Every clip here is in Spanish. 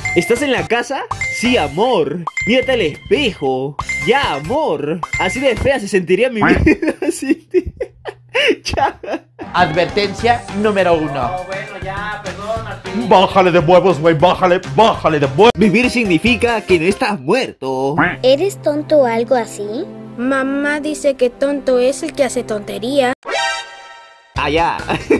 ¿Estás en la casa? Sí, amor. Mírate al espejo. Ya, amor. Así de fea se sentiría mi vida. Así de... Ya. Advertencia número 1. Bueno, ya, perdón, Martín. Bájale de huevos, güey, bájale de huevos. Vivir significa que no estás muerto. ¿Eres tonto o algo así? Mamá dice que tonto es el que hace tontería. Allá.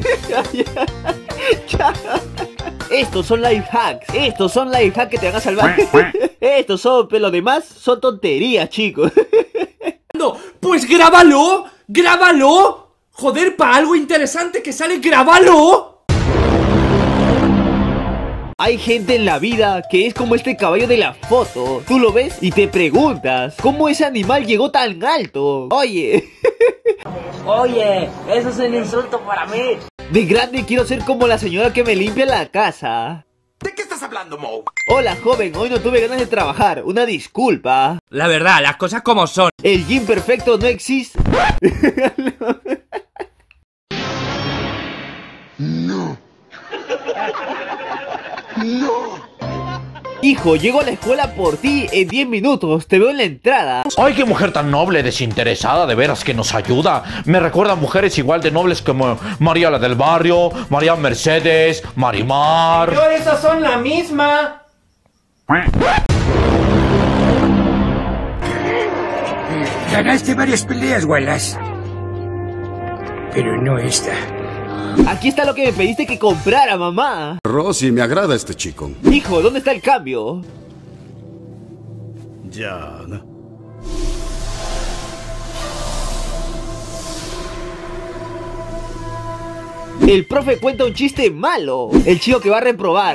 Ya. Estos son life hacks. Estos son life hacks que te van a salvar. Estos son, pero lo demás son tonterías, chicos. No, pues grábalo. Grábalo. Joder, para algo interesante que sale, grábalo. Hay gente en la vida que es como este caballo de la foto. Tú lo ves y te preguntas, ¿cómo ese animal llegó tan alto? Oye. Oye, eso es un insulto para mí. De grande quiero ser como la señora que me limpia la casa. ¿De qué estás hablando, Mo? Hola, joven, hoy no tuve ganas de trabajar. Una disculpa. La verdad, las cosas como son. El gym perfecto no existe. No. No. Hijo, llego a la escuela por ti en 10 minutos. Te veo en la entrada. Ay, qué mujer tan noble, desinteresada, de veras que nos ayuda. Me recuerda a mujeres igual de nobles como María la del Barrio, María Mercedes, Marimar. Pero esas son la misma. Ganaste varias peleas, Wallace. Pero no esta. Aquí está lo que me pediste que comprara, mamá. Rosy, me agrada este chico. Hijo, ¿dónde está el cambio? Ya, ¿no? El profe cuenta un chiste malo. El chico que va a reprobar.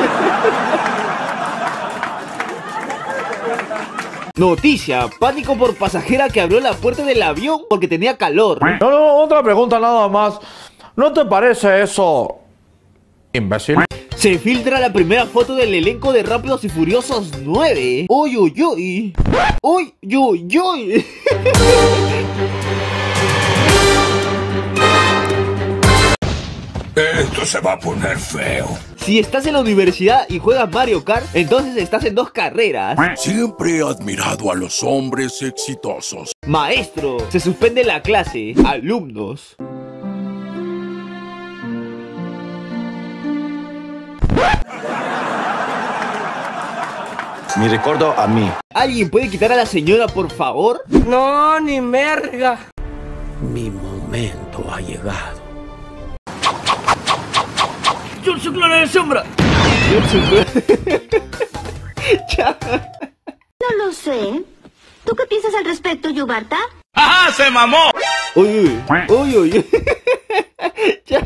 Noticia, pánico por pasajera que abrió la puerta del avión porque tenía calor. No, otra pregunta nada más. ¿No te parece eso, imbécil? Se filtra la primera foto del elenco de Rápidos y Furiosos 9. Uy, uy, uy. Uy, uy, uy. Esto se va a poner feo. Si estás en la universidad y juegas Mario Kart, entonces estás en 2 carreras. Siempre he admirado a los hombres exitosos. Maestro, se suspende la clase. Alumnos. Mi recuerdo a mí. ¿Alguien puede quitar a la señora, por favor? No, ni merga. Mi momento ha llegado. Yo soy clona de sombra. Ya. No lo sé. ¿Tú qué piensas al respecto, Yubarta? ¡Ajá, se mamó! Uy, uy, uy, uy. Ya.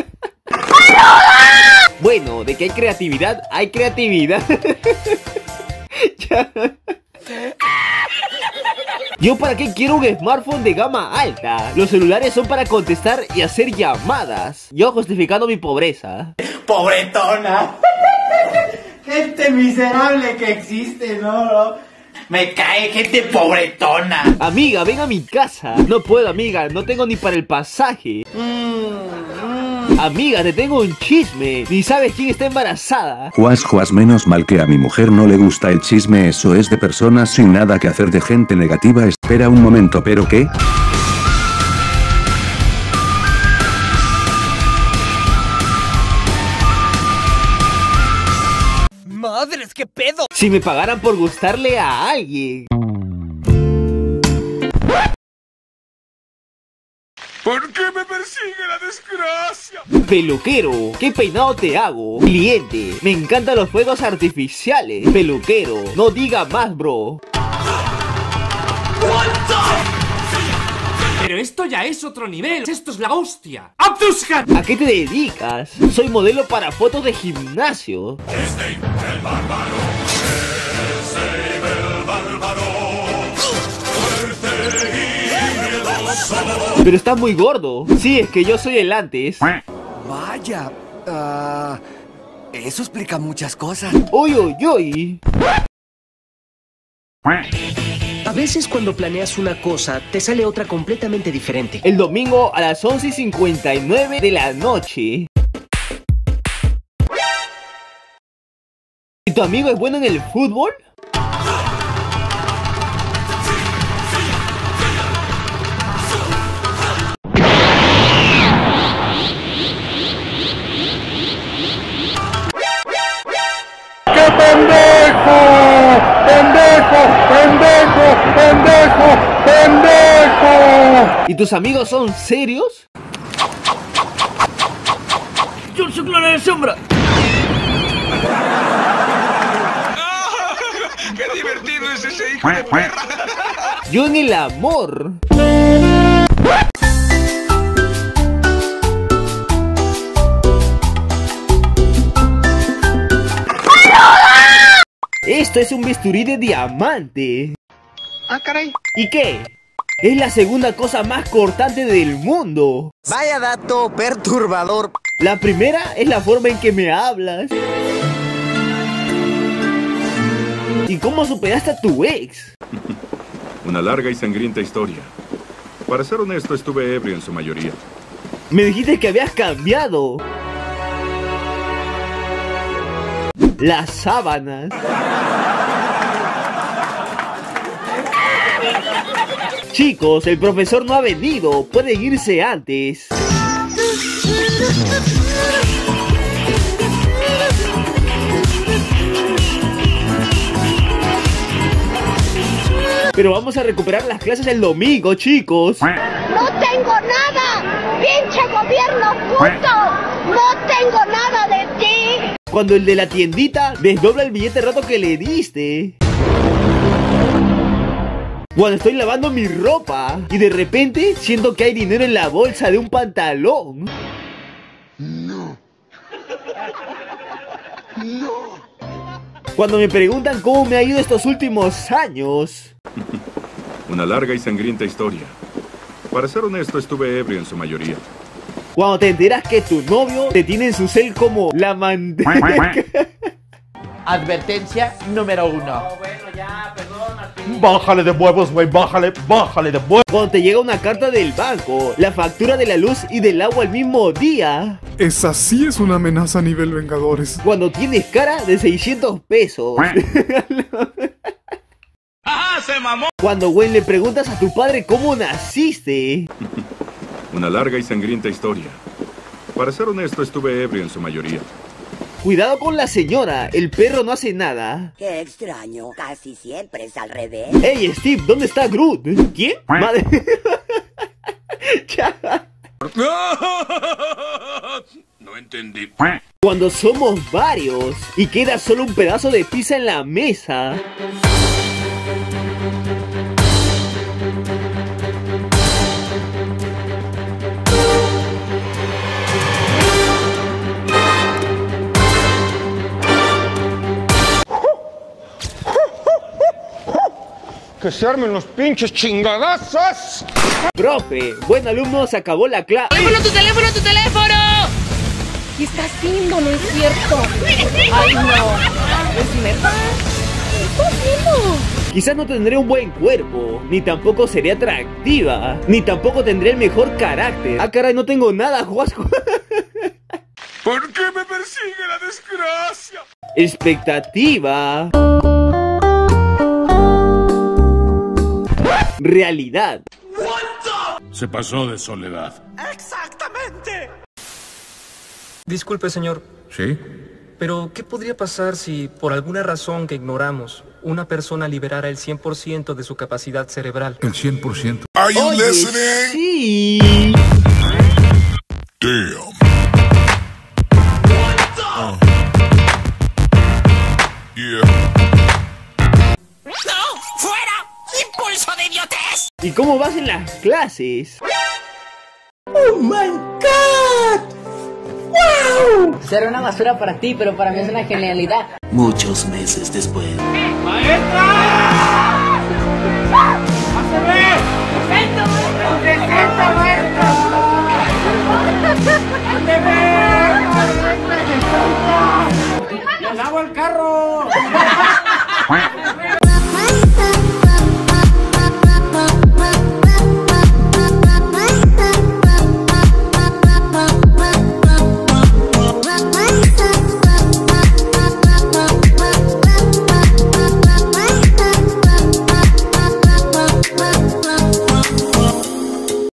Bueno, de que hay creatividad, hay creatividad. Ya. ¿Yo para qué quiero un smartphone de gama alta? Los celulares son para contestar y hacer llamadas. Yo justificando mi pobreza. Pobretona. Gente miserable que existe, ¿no? Me cae gente pobretona. Amiga, ven a mi casa. No puedo, amiga, no tengo ni para el pasaje. Amiga, te tengo un chisme. Ni sabes quién está embarazada. Juas, menos mal que a mi mujer no le gusta el chisme. Eso es de personas sin nada que hacer, de gente negativa. Espera un momento, ¿pero qué? Madres, qué pedo. Si me pagaran por gustarle a alguien. ¿Por qué me persigue la desgracia? Peluquero, ¿qué peinado te hago? Cliente, me encantan los fuegos artificiales. Peluquero, no diga más, bro. Pero esto ya es otro nivel. Esto es la hostia. ¡Abduskan! ¿A qué te dedicas? Soy modelo para fotos de gimnasio. Pero estás muy gordo. Sí, es que yo soy el antes. Vaya, eso explica muchas cosas. Uy, uy, uy. A veces cuando planeas una cosa, te sale otra completamente diferente. El domingo a las 11:59 de la noche. tu amigo es bueno en el fútbol? ¡Qué pendejo! ¡Pendejo! ¡Pendejo! ¡Pendejo! ¡Pendejo! ¿Y tus amigos son serios? ¡Yo soy clona de sombra! ¡Qué divertido es ese hijo de perra! Yo en el amor. Esto es un bisturí de diamante. Ah, caray. ¿Y qué? Es la segunda cosa más cortante del mundo. Vaya dato perturbador. La primera es la forma en que me hablas. ¿Y cómo superaste a tu ex? Una larga y sangrienta historia. Para ser honesto, estuve ebrio en su mayoría. Me dijiste que habías cambiado. Las sábanas. Chicos, el profesor no ha venido. Pueden irse antes. Pero vamos a recuperar las clases el domingo, chicos. ¡No tengo nada! ¡Pinche gobierno puto! ¡No tengo nada de ti! Cuando el de la tiendita desdobla el billete roto que le diste. Cuando estoy lavando mi ropa y de repente siento que hay dinero en la bolsa de un pantalón. No. No. Cuando me preguntan cómo me ha ido estos últimos años. Una larga y sangrienta historia. Para ser honesto, estuve ebrio en su mayoría. Cuando te enteras que tu novio te tiene en su cel como la manteca. Advertencia número 1. Bájale de huevos, güey, bájale de huevos. Cuando te llega una carta del banco, la factura de la luz y del agua el mismo día. Esa sí es una amenaza a nivel Vengadores. Cuando tienes cara de 600 pesos. ¡Ajá, se mamó! Cuando, güey, le preguntas a tu padre cómo naciste. Una larga y sangrienta historia. Para ser honesto, estuve ebrio en su mayoría. Cuidado con la señora, el perro no hace nada. Qué extraño, casi siempre es al revés. Hey, Steve, ¿dónde está Groot? ¿Quién? Madre... No entendí. Cuando somos varios y queda solo un pedazo de pizza en la mesa. ¡Que se armen los pinches chingadazos! Profe, buen alumno, se acabó la clase. ¡Teléfono, tu teléfono, tu teléfono! ¿Qué está haciendo? No es cierto. Ay, no. ¿Es neta? ¿Qué está haciendo? Quizás no tendré un buen cuerpo, ni tampoco seré atractiva, ni tampoco tendré el mejor carácter. Ah, caray, no tengo nada, Juasco. ¿Por qué me persigue la desgracia? Expectativa. Realidad. Se pasó de soledad. ¡Exactamente! Disculpe, señor. ¿Sí? Pero, ¿qué podría pasar si, por alguna razón que ignoramos, una persona liberara el 100% de su capacidad cerebral? El 100%. Are you Oye, listening? sí. Damn. Yeah. ¡No! ¡Fuera! ¡Impulso de idiotez! ¿Y cómo vas en las clases? ¡Oh my God! ¡Wow! Será una basura para ti, pero para mí es una genialidad. Muchos meses después. ¡Maestra! ¡Pásame! ¡Presento muerto! ¡Presento muerto! ¡Le lavo el carro!